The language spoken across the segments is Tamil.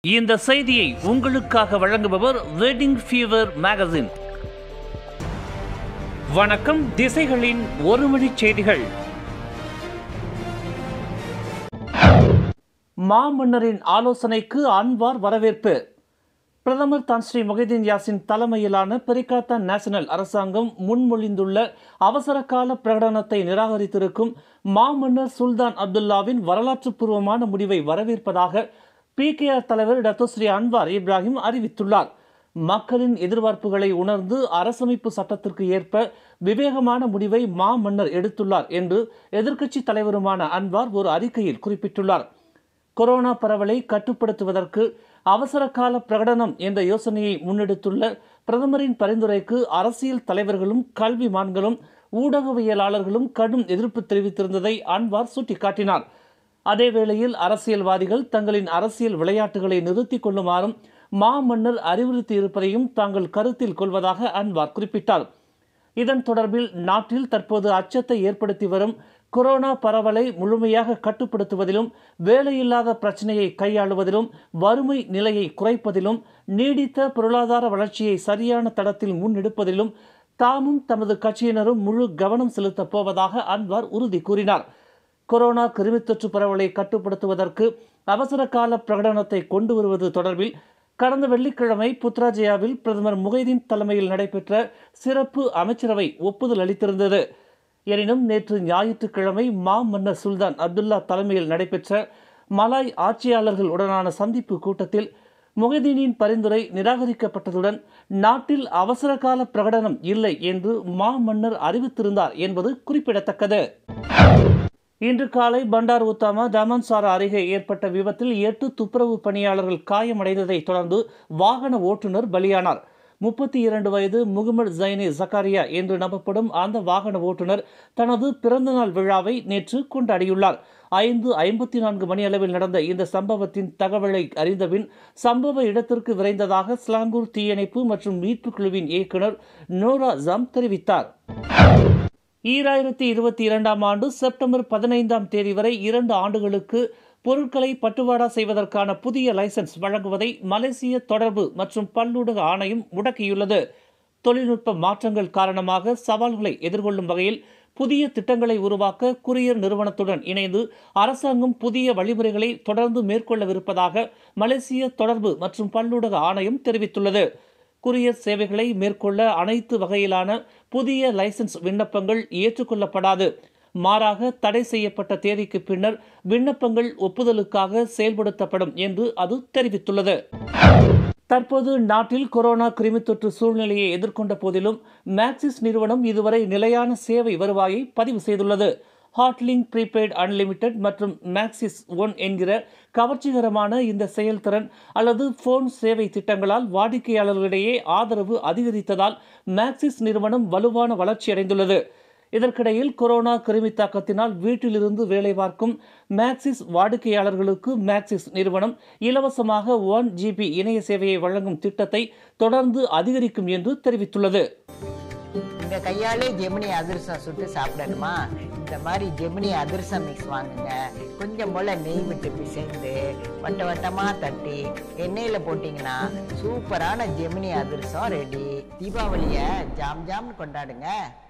இந்த செய்தியை உங்களுக்காக வழங்குபவர் வெட்டிங் ஃபீவர் மேகசின். வணக்கம். திசைகளின் ஒருமணி செய்திகள். மாமன்னரின் ஆலோசனைக்கு அன்வார் வரவேற்பு. பிரதமர் தான் ஸ்ரீ முஹிதீன் யாசின் தலைமையிலான பெரிகாத்தான் நேஷனல் அரசாங்கம் முன்மொழிந்துள்ள அவசரகால பிரகடனத்தை நிராகரித்திருக்கும் மாமன்னர் சுல்தான் அப்துல்லாவின் வரலாற்று பூர்வமான முடிவை வரவேற்பதாக PKR தலைவர் டாக்டர் ஸ்ரீ அன்வார் இப்ராஹிம் அறிவித்துள்ளார். மக்களின் எதிர்பார்ப்புகளை உணர்ந்து அரசமைப்பு சட்டத்திற்கு ஏற்ப விவேகமான முடிவை மாமன்னர் எடுத்துள்ளார் என்று எதிர்க்கட்சி தலைவருமான அன்வார் ஒரு அறிக்கையில் குறிப்பிட்டுள்ளார். கொரோனா பரவலை கட்டுப்படுத்துவதற்கு அவசர கால பிரகடனம் என்ற யோசனையை முன்னெடுத்துள்ள பிரதமரின் பரிந்துரைக்கு அரசியல் தலைவர்களும் கல்விமான்களும் ஊடகவியலாளர்களும் கடும் எதிர்ப்பு தெரிவித்திருந்ததை அன்வார் சுட்டிக்காட்டினார். அதேவேளையில் அரசியல்வாதிகள் தங்களின் அரசியல் விளையாட்டுகளை நிறுத்திக் கொள்ளுமாறும் மாமன்னர் அறிவுறுத்தி இருப்பதையும் தாங்கள் கருத்தில் கொள்வதாக அன்வார் குறிப்பிட்டார். இதன் தொடர்பில் நாட்டில் தற்போது அச்சத்தை ஏற்படுத்தி வரும் கொரோனா பரவலை முழுமையாக கட்டுப்படுத்துவதிலும் வேலையில்லாத பிரச்சனையை கையாளுவதிலும் வறுமை நிலையை குறைப்பதிலும் நீடித்த பொருளாதார வளர்ச்சியை சரியான தடத்தில் முன்னெடுப்பதிலும் தாமும் தமது கட்சியினரும் முழு கவனம் செலுத்தப் போவதாக அன்வார் உறுதி கூறினார். கொரோனா கிருமித்தொற்று பரவலை கட்டுப்படுத்துவதற்கு அவசர கால பிரகடனத்தை கொண்டு வருவது தொடர்பில் கடந்த வெள்ளிக்கிழமை புத்ராஜயாவில் பிரதமர் முஹிதீன் தலைமையில் நடைபெற்ற சிறப்பு அமைச்சரவை ஒப்புதல் அளித்திருந்தது. எனினும் நேற்று ஞாயிற்றுக்கிழமை மாமன்னர் சுல்தான் அப்துல்லா தலைமையில் நடைபெற்ற மலாய் ஆட்சியாளர்களுடனான சந்திப்பு கூட்டத்தில் முஹிதீனின் பரிந்துரை நிராகரிக்கப்பட்டதுடன் நாட்டில் அவசர கால பிரகடனம் இல்லை என்று மாமன்னர் அறிவித்திருந்தார் என்பது குறிப்பிடத்தக்கது. இன்று காலை பண்டார் உத்தாமா டமன்சாரா அருகே ஏற்பட்ட விபத்தில் 8 துப்புரவு பணியாளர்கள் காயமடைந்ததை தொடர்ந்து வாகன ஓட்டுநர் பலியானார். 32 வயது முகமது ஜைனி ஜக்காரியா என்று நம்பப்படும் அந்த வாகன ஓட்டுநர் தனது பிறந்தநாள் விழாவை நேற்று கொண்டாடியுள்ளார். 5:54 மணி அளவில் நடந்த இந்த சம்பவத்தின் தகவலை அறிந்தபின் சம்பவ இடத்திற்கு விரைந்ததாக ஸ்லாங்கூர் தீயணைப்பு மற்றும் மீட்பு குழுவின் இயக்குநர் நோரா ஜாம் தெரிவித்தார். 2022ஆம் ஆண்டு செப்டம்பர் 15ஆம் தேதி வரை 2 ஆண்டுகளுக்கு பொருட்களை பட்டுவாடா செய்வதற்கான புதிய லைசன்ஸ் வழங்குவதை மலேசிய தொடர்பு மற்றும் பல்லூடக ஆணையம் முடக்கியுள்ளது. தொழில்நுட்ப மாற்றங்கள் காரணமாக சவால்களை எதிர்கொள்ளும் வகையில் புதிய திட்டங்களை உருவாக்க குரியர் நிறுவனத்துடன் இணைந்து அரசாங்கம் புதிய வழிமுறைகளை தொடர்ந்து மேற்கொள்ளவிருப்பதாக மலேசிய தொடர்பு மற்றும் பல்லூடக ஆணையம் தெரிவித்துள்ளது. குரியர் சேவைகளை மேற்கொள்ள அனைத்து வகையிலான புதிய லைசன்ஸ் விண்ணப்பங்கள் ஏற்றுக்கொள்ளப்படாது. மாறாக தடை செய்யப்பட்ட தேதிக்கு பின்னர் விண்ணப்பங்கள் ஒப்புதலுக்காக செயல்படுத்தப்படும் என்று அது தெரிவித்துள்ளது. தற்போது நாட்டில் கொரோனா கிருமித்தொற்று சூழ்நிலையை எதிர்கொண்ட போதிலும் மேக்சிஸ் நிறுவனம் இதுவரை நிலையான சேவை வருவாயை பதிவு செய்துள்ளது. ஹாட்லிங்க் ப்ரீபெய்ட் அன்லிமிடெட் மற்றும் மேக்சிஸ் ஒன் என்கிற கவர்ச்சிகரமான இந்த செயல்திறன் அல்லது போன் சேவை திட்டங்களால் வாடிக்கையாளர்களிடையே ஆதரவு அதிகரித்ததால் மேக்சிஸ் நிறுவனம் வலுவான வளர்ச்சியடைந்துள்ளது. இதற்கிடையில் கொரோனா கிருமி தாக்கத்தினால் வீட்டிலிருந்து வேலை பார்க்கும் மேக்சிஸ் வாடிக்கையாளர்களுக்கு மேக்சிஸ் நிறுவனம் இலவசமாக 1 GB இணைய சேவையை வழங்கும் திட்டத்தை தொடர்ந்து அதிகரிக்கும் என்று தெரிவித்துள்ளது. இந்த கையாலே ஜெமினி அதிரசம் சுட்டு சாப்பிடணுமா? இந்த மாதிரி ஜெமினி அதிரசம் மிக்ஸ் வாங்குங்க. கொஞ்சம் போல நெய் விட்டு பிசைந்து வட்ட வட்டமா தட்டி எண்ணெயில போட்டீங்கன்னா சூப்பரான ஜெமினி அதிரசம் ரெடி. தீபாவளிய ஜாம் ஜாம்னு கொண்டாடுங்க.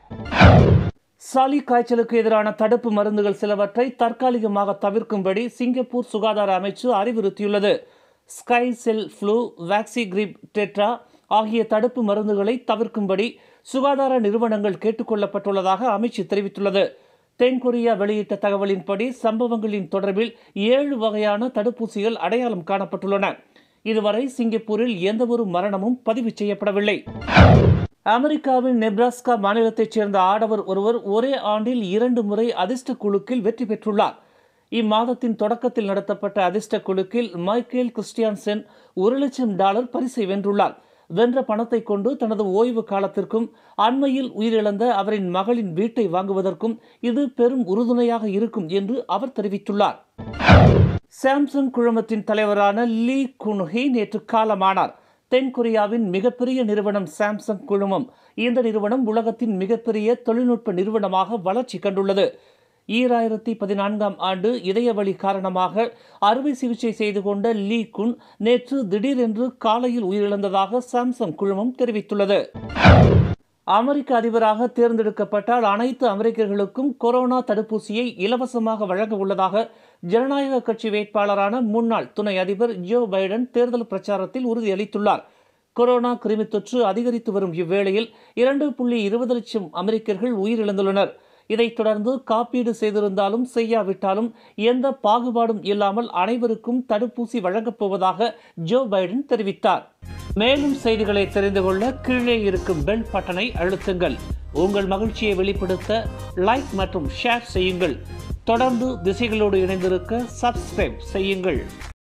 சளி காய்ச்சலுக்கு எதிரான தடுப்பு மருந்துகள் சிலவற்றை தற்காலிகமாக தவிர்க்கும்படி சிங்கப்பூர் சுகாதார அமைச்சு அறிவுறுத்தியுள்ளது. Sky Cell Flu, Vaxigrip Tetra ஆகிய தடுப்பு மருந்துகளை தவிர்க்கும்படி சுகாதார நிறுவனங்கள் கேட்டுக்கொள்ளப்பட்டுள்ளதாக அமைச்சு தெரிவித்துள்ளது. தென்கொரியா வெளியிட்ட தகவலின்படி சம்பவங்களின் தொடர்பில் 7 வகையான தடுப்பூசிகள் அடையாளம் காணப்பட்டுள்ளன. இதுவரை சிங்கப்பூரில் எந்தவொரு மரணமும் பதிவு செய்யப்படவில்லை. அமெரிக்காவின் நெப்ராஸ்கா மாநிலத்தைச் சேர்ந்த ஆடவர் ஒருவர் ஒரே ஆண்டில் 2 முறை அதிர்ஷ்ட குலுக்கில் வெற்றி பெற்றுள்ளார். இம்மாதத்தின் தொடக்கத்தில் நடத்தப்பட்ட அதிர்ஷ்ட குலுக்கில் மைக்கேல் கிறிஸ்டியான்சென் $1,00,000 பரிசை வென்றுள்ளார். வென்ற பணத்தை கொண்டு தனது ஓய்வு காலத்திற்கும் அண்மையில் உயிரிழந்த அவரின் மகளின் வீட்டை வாங்குவதற்கும் இது பெரும் உறுதுணையாக இருக்கும் என்று அவர் தெரிவித்துள்ளார். சாம்சங் குழுமத்தின் தலைவரான லீ குன்ஹி நேற்று காலமானார். தென்கொரியாவின் மிகப்பெரிய நிறுவனம் சாம்சங் குழுமம். இந்த நிறுவனம் உலகத்தின் மிகப்பெரிய தொழில்நுட்ப நிறுவனமாக வளர்ச்சி கண்டுள்ளது. 2014ஆம் ஆண்டு இதயவலி காரணமாக அறுவை சிகிச்சை செய்து கொண்ட லீ குன் நேற்று திடீரென்று காலையில் உயிரிழந்ததாக சாம்சங் குழுமம் தெரிவித்துள்ளது. அமெரிக்க அதிபராக தேர்ந்தெடுக்கப்பட்டால் அனைத்து அமெரிக்கர்களுக்கும் கொரோனா தடுப்பூசியை இலவசமாக வழங்க உள்ளதாக ஜனநாயக கட்சி வேட்பாளரான முன்னாள் துணை அதிபர் ஜோ பைடன் தேர்தல் பிரச்சாரத்தில் உறுதியளித்துள்ளார். கொரோனா கிருமி தொற்று அதிகரித்து வரும் இவ்வேளையில் 2.20 லட்சம் அமெரிக்கர்கள் உயிரிழந்துள்ளனர். இதைத் தொடர்ந்து காப்பீடு செய்திருந்தாலும் செய்யாவிட்டாலும் எந்த பாகுபாடும் இல்லாமல் அனைவருக்கும் தடுப்பூசி வழங்கப் போவதாக ஜோ பைடன் தெரிவித்தார். மேலும் செய்திகளை தெரிந்து கொள்ள கீழே இருக்கும் பெல் பட்டனை அழுத்துங்கள். உங்கள் மகிழ்ச்சியை வெளிப்படுத்த லைக் மற்றும் ஷேர் செய்யுங்கள். தொடர்ந்து திசைகளோடு இணைந்திருக்க சப்ஸ்கிரைப் செய்யுங்கள்.